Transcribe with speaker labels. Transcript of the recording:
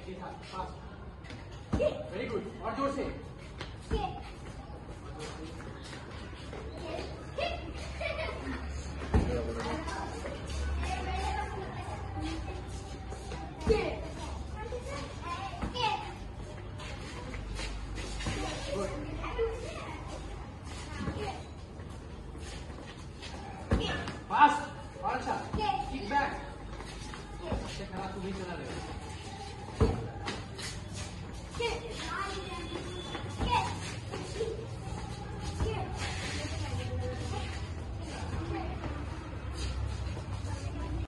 Speaker 1: के साथ fast. Very good, और जोर से।